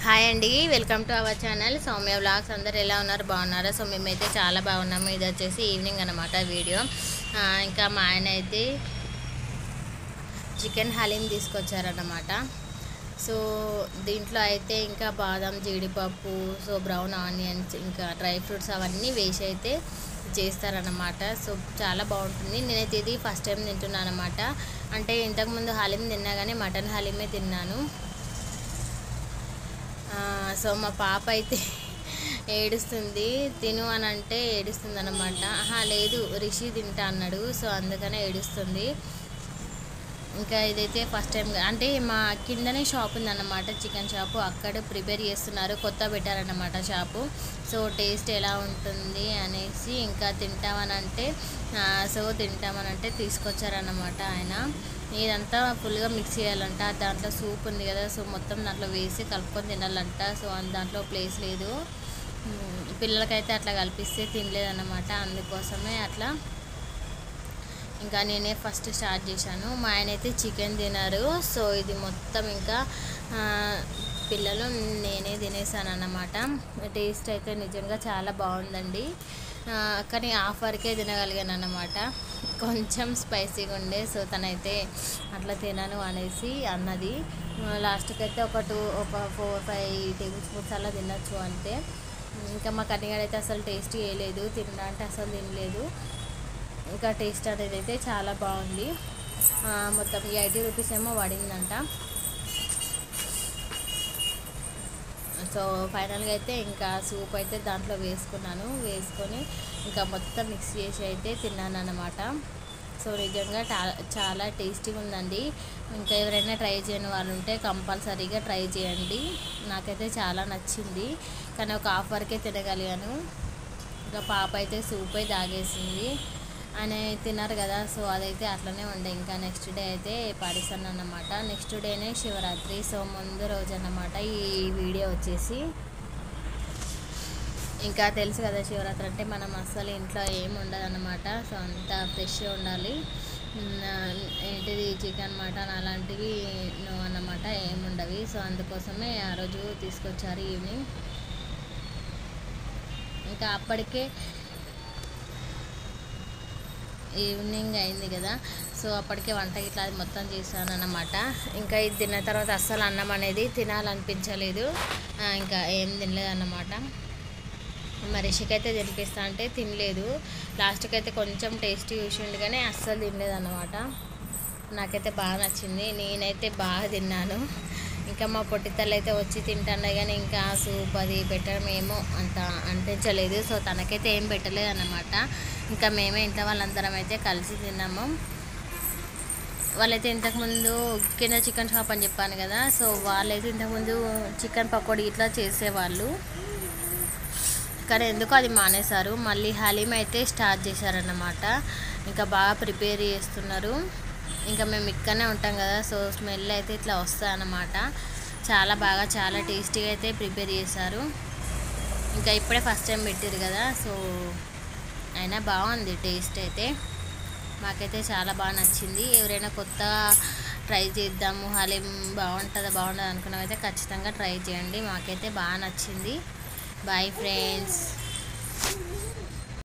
Hi అండి, welcome to our channel Soumya vlogs. అందరు ఎలా ఉన్నారు, బాగున్నారా? సో మేమైతే చాలా బాగున్నాము. ఇది వచ్చేసి ఈవినింగ్ అనమాట వీడియో. ఇంకా మా ఆయన అయితే చికెన్ హలీం తీసుకొచ్చారన్నమాట. సో దీంట్లో అయితే ఇంకా బాదం, జీడిపప్పు, సో బ్రౌన్ ఆనియన్స్, ఇంకా డ్రై ఫ్రూట్స్ అవన్నీ వేసి అయితే చేస్తారన్నమాట. సో చాలా బాగుంటుంది. నేనైతే ఇది ఫస్ట్ టైం తింటున్నాను అనమాట. అంటే ఇంతకుముందు హలీం తిన్నా కానీ మటన్ హలీమే తిన్నాను. సో మా పాప అయితే ఏడుస్తుంది, తిను అని అంటే ఏడుస్తుంది అనమాట. లేదు రిషి తింటా అన్నాడు, సో అందుకనే ఏడుస్తుంది. ఇంకా ఇదైతే ఫస్ట్ టైం, అంటే మా కిందనే షాప్ ఉందన్నమాట, చికెన్ షాపు. అక్కడ ప్రిపేర్ చేస్తున్నారు, కొత్త పెట్టారన్నమాట షాపు. సో టేస్ట్ ఎలా ఉంటుంది అనేసి ఇంకా తింటామనంటే తీసుకొచ్చారన్నమాట ఆయన. ఇదంతా ఫుల్గా మిక్స్ చేయాలంట. దాంట్లో సూప్ ఉంది కదా, సో మొత్తం దాంట్లో వేసి కలుపుకొని తినాలంట. సో దాంట్లో ప్లేస్ లేదు, పిల్లలకైతే అట్లా కల్పిస్తే తినలేదన్నమాట. అందుకోసమే అట్లా ఇంకా నేనే ఫస్ట్ స్టార్ట్ చేశాను. మా ఆయన అయితే చికెన్ తినరు. సో ఇది మొత్తం ఇంకా పిల్లలు నేనే తినేసాను అన్నమాట. టేస్ట్ అయితే నిజంగా చాలా బాగుందండి. కానీ ఆఫర్కే తినగలిగాను అన్నమాట. కొంచెం స్పైసీగా ఉండే, సో తనైతే అట్లా తినను అనేసి అన్నది. లాస్ట్కి అయితే ఒక 4-5 టేబుల్ స్పూన్స్ అలా తినచ్చు అంతే. ఇంకా మా కన్నిగాడైతే అసలు టేస్ట్ చేయలేదు, తినడా అంటే అసలు తినలేదు. ఇంకా టేస్ట్ అనేది అయితే చాలా బాగుంది. మొత్తం 80 రూపీస్ ఏమో పడిందంట. సో ఫైనల్గా అయితే ఇంకా సూప్ అయితే దాంట్లో వేసుకొని ఇంకా మొత్తం మిక్స్ చేసి అయితే తిన్నాను అన్నమాట. సో నిజంగా చాలా టేస్టీగా ఉందండి. ఇంకా ఎవరైనా ట్రై చేయని వాళ్ళు ఉంటే కంపల్సరీగా ట్రై చేయండి. నాకైతే చాలా నచ్చింది, కానీ ఒక ఆఫర్కే తినగలిగాను. ఇంకా పాప అయితే సూప్ అయితే తాగేసింది. ఆయన తిన్నారు కదా, సో అదైతే అట్లనే ఉండే. ఇంకా నెక్స్ట్ డే అయితే పాడిస్తాను అన్నమాట. నెక్స్ట్ డేనే శివరాత్రి, సో ముందు రోజు అన్నమాట ఈ వీడియో వచ్చేసి. ఇంకా తెలుసు కదా, శివరాత్రి అంటే మనం అస్సలు ఇంట్లో ఏమి ఉండదు అన్నమాట. సో అంతా ఫ్రెష్గా ఉండాలి. ఏంటిది చికెన్, మటన్ అలాంటివి అన్నమాట ఏముండవి. సో అందుకోసమే ఆ రోజు తీసుకొచ్చారు ఈవినింగ్. ఇంకా అప్పటికే ఈవినింగ్ అయింది కదా, సో అప్పటికే వంట ఇట్లా అది మొత్తం చేశాను అన్నమాట. ఇంకా ఇది తిన్న తర్వాత అస్సలు అన్నం అనేది తినాలనిపించలేదు, ఇంకా ఏం తినలేదు అన్నమాట. మరి రిషికి అయితే తినిపిస్తా అంటే తినలేదు. లాస్ట్కి అయితే కొంచెం టేస్ట్ చూసిండు కానీ అస్సలు తినలేదు అన్నమాట. నాకైతే బాగా నచ్చింది, నేనైతే బాగా తిన్నాను. ఇంకా మా పొట్టితల్లి అయితే వచ్చి తింటాను కానీ ఇంకా సూప్ అది పెట్టడం ఏమో అంత అనిపించలేదు. సో తనకైతే ఏం పెట్టలేదు అన్నమాట. ఇంకా మేమే ఇంట్లో వాళ్ళందరం అయితే కలిసి తిన్నాము. వాళ్ళైతే ఇంతకుముందు కింద చికెన్ షాప్ అని చెప్పాను కదా, సో వాళ్ళైతే ఇంతకుముందు చికెన్ పకోడీ ఇట్లా చేసేవాళ్ళు, కానీ ఎందుకు అది మానేశారు. మళ్ళీ హలీం అయితే స్టార్ట్ చేశారన్నమాట. ఇంకా బాగా ప్రిపేర్ చేస్తున్నారు. ఇంకా మేము ఇక్కడనే ఉంటాం కదా, సో స్మెల్ అయితే ఇట్లా వస్తాయన్నమాట. చాలా టేస్టీగా అయితే ప్రిపేర్ చేశారు. ఇంకా ఇప్పుడే ఫస్ట్ టైం పెట్టారు కదా, సో అయినా బాగుంది టేస్ట్ అయితే. మాకైతే చాలా బాగా నచ్చింది. ఎవరైనా కొత్తగా ట్రై చేద్దాము, హలీం బాగుంటుంది అనుకున్నవైతే ఖచ్చితంగా ట్రై చేయండి. మాకైతే బాగా నచ్చింది. Bye friends.